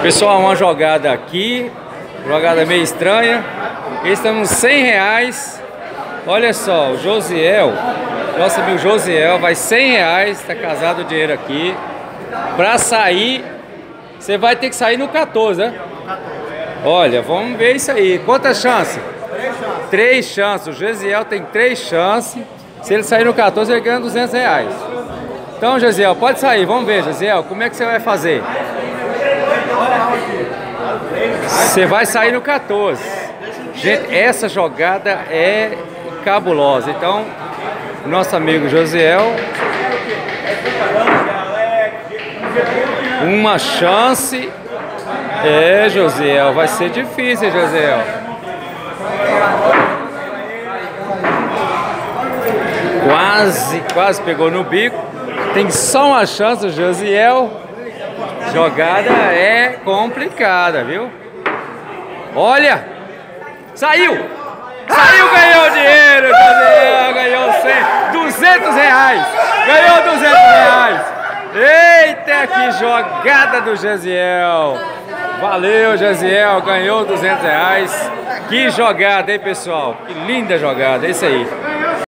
Pessoal, uma jogada aqui, jogada meio estranha. Estamos R$100. Olha só, o Josiel, nosso amigo Josiel, vai R$100, tá casado o dinheiro aqui. Pra sair, você vai ter que sair no 14, né? Olha, vamos ver isso aí. Quantas chances? 3 chances. O Josiel tem 3 chances. Se ele sair no 14, ele ganha R$200. Então, Josiel, pode sair. Vamos ver, Josiel, como é que você vai fazer? Você vai sair no 14. Gente, essa jogada é cabulosa. Então, nosso amigo Josiel, uma chance. Josiel, vai ser difícil, Josiel. Quase pegou no bico. Tem só uma chance, o Josiel. Jogada é complicada, viu? Olha! Saiu! Ganhou dinheiro, Josiel! Ganhou R$200! Ganhou R$200! Eita, que jogada do Josiel! Valeu, Josiel! Ganhou R$200! Que jogada, hein, pessoal? Que linda jogada! É isso aí!